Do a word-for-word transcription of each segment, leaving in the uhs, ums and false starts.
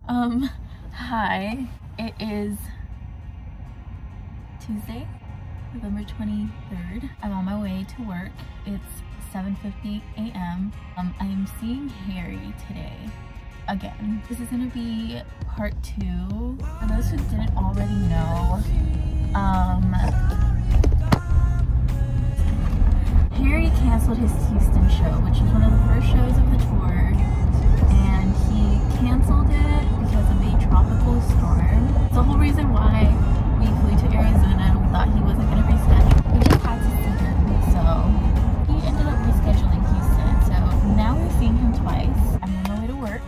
Um, hi. It is Tuesday, November twenty-third. I'm on my way to work. It's seven fifty a m Um, I am seeing Harry today. Again. This is gonna be part two. For those who didn't already know, um, Harry canceled his Houston show, which is one of the first shows of the tour, and he canceled it because of a tropical storm. It's the whole reason why we flew to Arizona and we thought he wasn't going to reschedule. We just had to see him, so he ended up rescheduling Houston. So now we're seeing him twice. I'm on my way to work,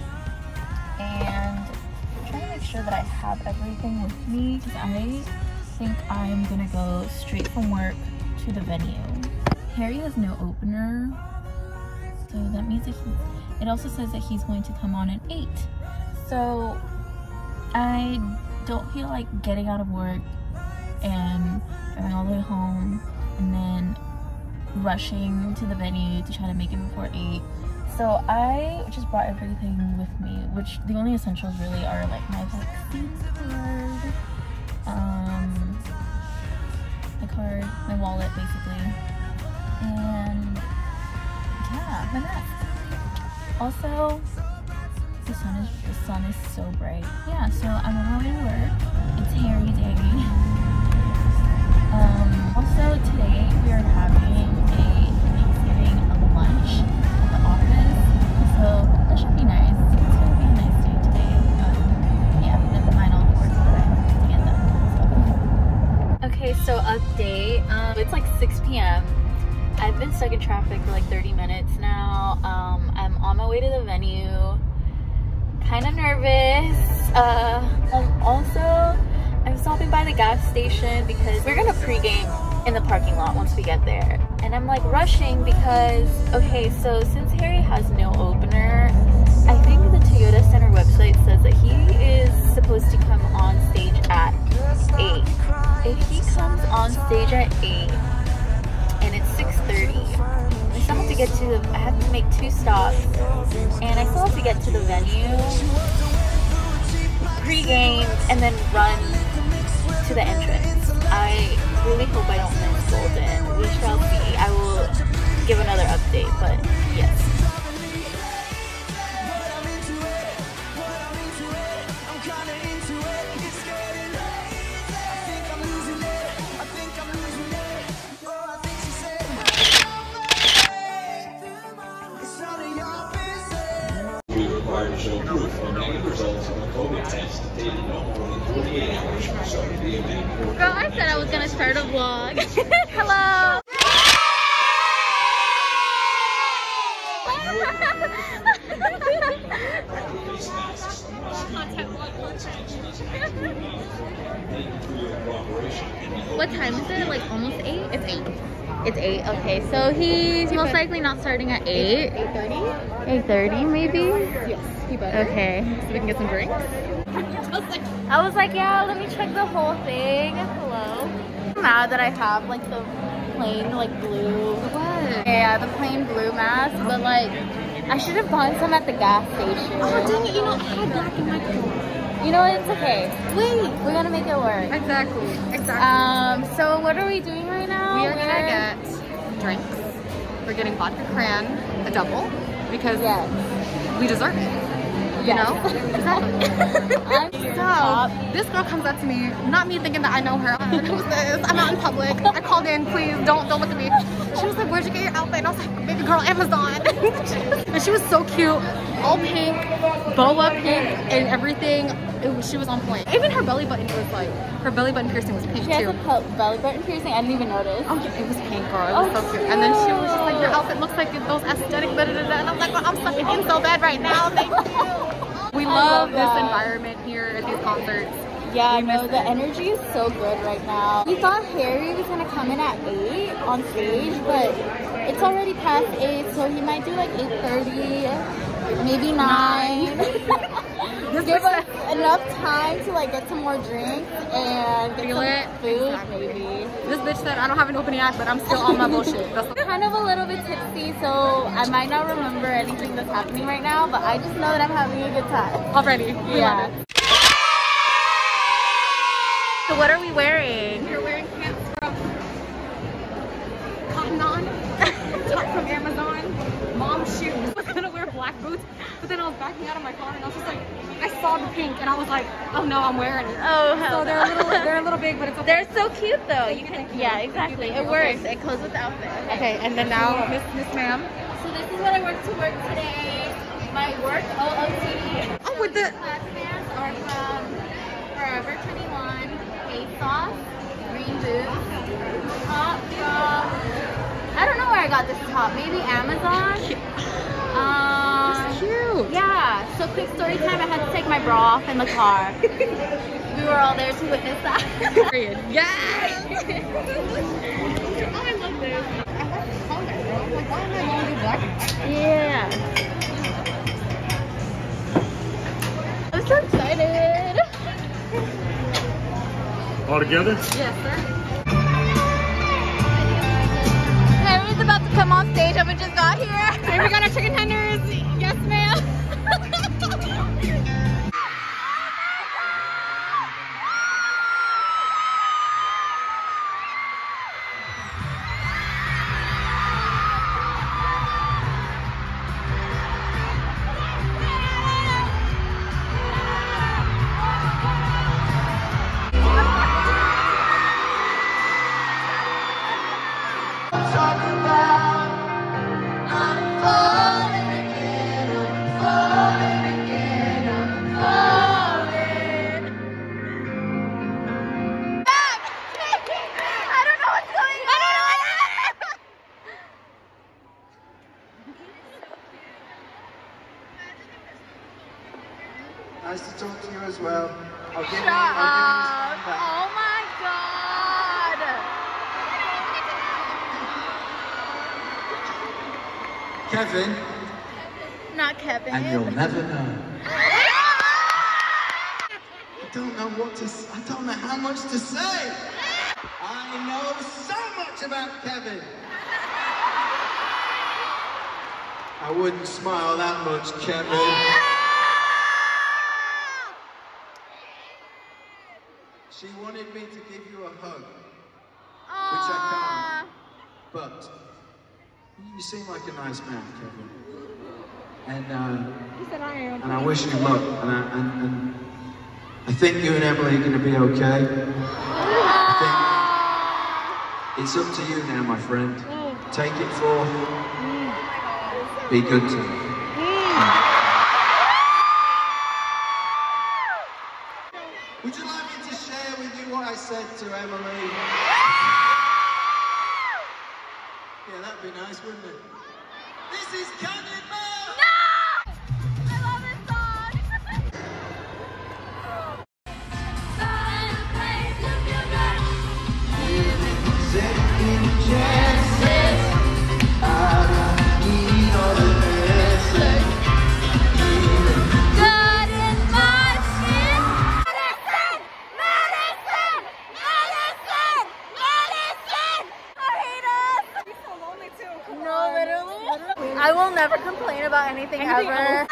and I'm trying to make sure that I have everything with me because I think I'm going to go straight from work to the venue. Harry has no opener, so that means that he, it also says that he's going to come on at eight. So I don't feel like getting out of work and driving all the way home and then rushing to the venue to try to make it before eight. So I just brought everything with me, which the only essentials really are like my vaccine card, um, my card, my wallet basically, and yeah, my mask. Also, the sun is the sun is so bright. Yeah, so I'm on my way to work. It's Harry Day. Um, also today we are having a Thanksgiving lunch at the office, so that should be nice. It's gonna be a nice day today. Um, yeah, never mind all the work that I have to get done. So. Okay, so update. Um, it's like six p m I've been stuck in traffic for like thirty minutes now. Um, I'm on my way to the venue. Kind of nervous. Uh, um, also, I'm stopping by the gas station because we're gonna pregame in the parking lot once we get there. And I'm like rushing because, okay, so since Harry has no opener, I think the Toyota Center website says that he is supposed to come on stage at eight. If he comes on stage at eight, and it's six thirty. I still have to get to the, I have to make two stops, and I still have to get to the venue, pre-game, and then run to the entrance. I really hope I don't miss Golden. We shall see. I will give another update, but yes. To show proof of negative results of a COVID test dated no more than forty-eight hours from the start of the event. Girl, I said I was gonna start a vlog. Hello! What time is it? Like almost eight? It's eight. It's eight, okay. So he's most likely not starting at eight. eight thirty? eight thirty maybe? Yes, he better. Okay. So we can get some drinks. I was like, yeah, let me check the whole thing. Hello. I'm mad that I have like the plain like blue. What? Yeah, the plain blue mask, but like I should have bought some at the gas station. Oh dang it, you know, I had black in my car. You know what, it's okay. Wait, we're gonna make it work. Exactly, exactly. Um, so what are we doing right now? We are we're... gonna get drinks. We're getting vodka cran, a double, because yes. we deserve it. You yes. know? Exactly. I'm so, top. this girl comes up to me, not me thinking that I know her. Who's this? I'm out in public. I called in, please don't, don't look at me. She was like, where'd you get your outfit? And I was like, baby girl, Amazon. And she was so cute, all pink, boa pink, and everything. It was, she was on point. Even her belly button was like, her belly button piercing was pink she too. She has a belly button piercing. I didn't even notice. Oh yeah, it was pink, girl. It was oh, so cute. And then she was just like, your outfit looks like those aesthetic, da da da da. And I'm like, well, I'm sucking in so bad right now. Thank you. We love, love this environment here at these concerts. Yeah, no, the energy is so good right now. We thought Harry was gonna come in at eight on stage, but it's already past eight, so he might do like eight thirty, maybe nine. This Give us enough time to like get some more drinks and get Feel some it? food, Exactly. maybe. This bitch said I don't have an open act, but I'm still on my bullshit. That's Kind of a little bit tipsy, so I might not remember anything that's happening right now, but I just know that I'm having a good time. already. We Yeah. love it. So what are we wearing? You're wearing pants from Cotton On, top from Amazon, mom shoes. I was gonna wear black boots, but then I was backing out of my car and I was just like, I saw the pink and I was like, oh no, I'm wearing it. Oh, hell So they're a little, they're a little big, but it's okay. They're so cute though. You can, yeah, exactly. It works. Okay. It goes with the outfit. Okay, and then now, Miss Miss Ma'am. So this is what I work to work today. My work O O T D. Oh, with the Class pants are from Forever twenty-one, Hslot, green boots, top from, I don't know where I got this top, maybe Amazon? Um, cute. yeah, so quick story time, I had to take my bra off in the car. We were all there to witness that. Period. Yes! Oh, I love this. I like the color, bro. Like, why am I going to do black and white? Yeah. I'm so excited. All together? Yes, sir. Henry's about to come on stage and we just got here. Here we got our chicken tenders. Yes, ma'am. Nice to talk to you as well. I'll give Shut you, I'll up. give you this one back. Oh my god. Kevin, Not Kevin. and you'll never know. I don't know what to s- I don't know how much to say. I know so much about Kevin. I wouldn't smile that much, Kevin. She wanted me to give you a hug, which I can't. But you seem like a nice man, Kevin. And uh, He said I am. and I wish you luck. And I, and, and I think you and Emily are going to be okay. I think it's up to you now, my friend. Take it forth. Be good to me. Would you like me to share with you what I said to Emily? Yeah, that'd be nice, wouldn't it? This is Canyon Man! No! I love this song. Second chances, I don't need all the blessing. Good in my skin. Medicine! Medicine! Medicine! Medicine! I hate us! He's so lonely too. Come No, on. literally. I will never complain about anything, Anything ever. else?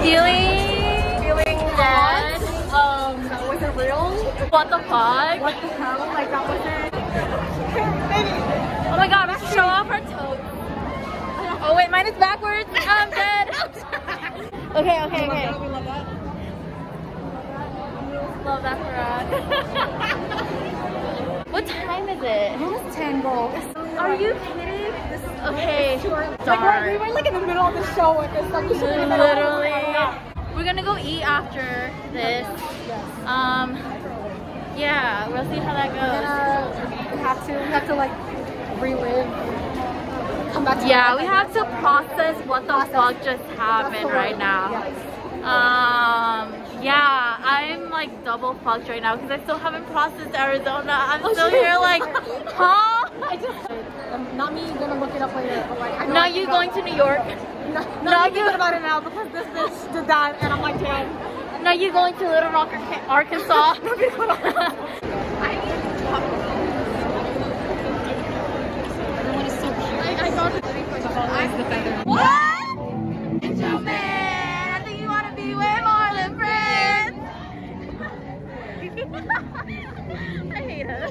Feeling Feeling dead. Um, was it real? What the fuck? What the hell? Like that wasn't. Oh my god, let's show off our toes. Oh wait, mine is backwards. I'm dead. Okay, okay, okay. We love that. Love that for us. What time is it? Almost ten, bro. Are you kidding? This is Okay, Like, dark. we were like in the middle of the show with this stuff. Literally. We're gonna go eat after this. Um, yeah, we'll see how that goes. We have to, we have to like relive. Come back to Yeah, we have to process what the fuck just happened right now. Um, yeah, I'm like double fucked right now because I still haven't processed Arizona. I'm still here like, huh? I just, um, not me gonna look it up later, but like, I know. Not you going to New York. Not, Not not you- you about it now because this bitch did that, and I'm like, damn. Not you going to Little Rock, Arkansas. Everyone is so cute. I got it. Always the feather. What? It's your man. I think you want to be way more than friends. I hate her.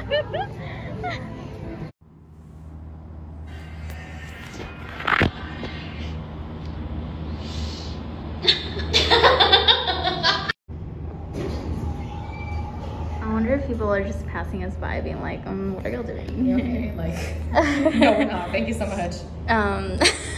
I wonder if people are just passing us by being like, um, what are y'all doing? You okay? Like, no, we're not. Thank you so much. Um,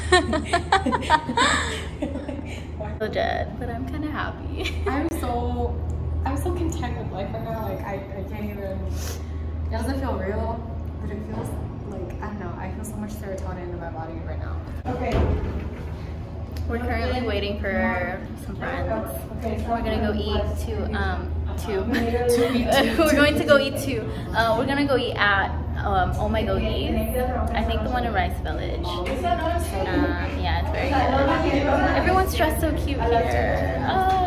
so dead, but I'm kind of happy. I'm so, I'm so content with life right now. Like, I, I can't even, it doesn't feel real, but it feels like, I don't know, I feel so much serotonin in my body right now. Okay. We're currently waiting for some friends. Okay, so We're gonna go eat to, um, to, we're going to go eat to, uh, we're gonna go eat at, um, Oh My Gogi. I think the one in Rice Village. Uh, yeah, it's very good. Everyone's dressed so cute here. Oh.